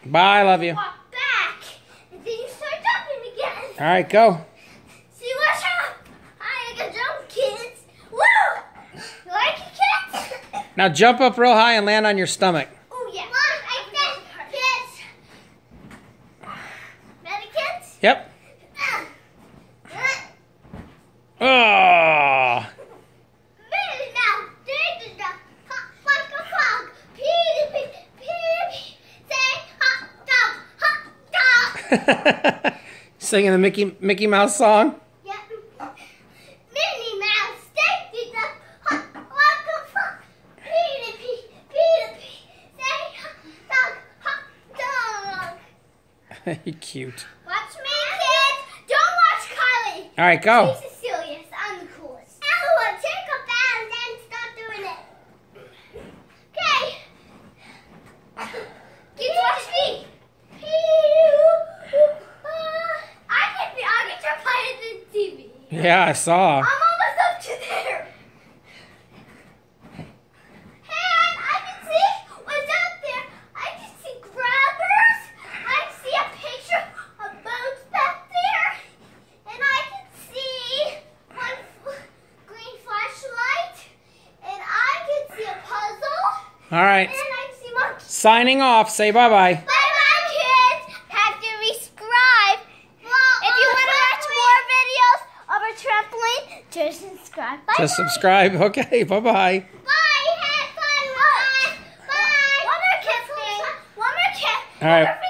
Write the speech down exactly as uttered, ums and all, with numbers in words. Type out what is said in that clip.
Bye, love you. Walk back, and then you start jumping again. All right, go. See what's up? I can jump, kids. Woo! You like it, kids? Now jump up real high and land on your stomach. Oh yeah. Like that, kids. Ready, kids? Yep. Oh. Singing the Mickey Mickey Mouse song. Yep. Minnie Mouse, take the hot dog, Peter P, Peter P, say hot dog, hot dog. You're cute. Watch me, kids. Don't watch Kylie. All right, go. She's serious. I'm the coolest. Ella, take a bath and then start doing it. Okay. Kids, watch me. Yeah, I saw. I'm almost up to there. Hey, I can see what's up there. I can see grabbers. I can see a picture of boats back there. And I can see one green flashlight. And I can see a puzzle. All right. And I can see monkeys. Signing off. Say bye-bye. Bye-bye, kids. Have to subscribe. If you want to watch more videos of our trampoline, just subscribe. Bye. Just subscribe. Okay, bye-bye. Bye. Have fun. Bye. Bye. One more kiss thing. One more kiss. All right.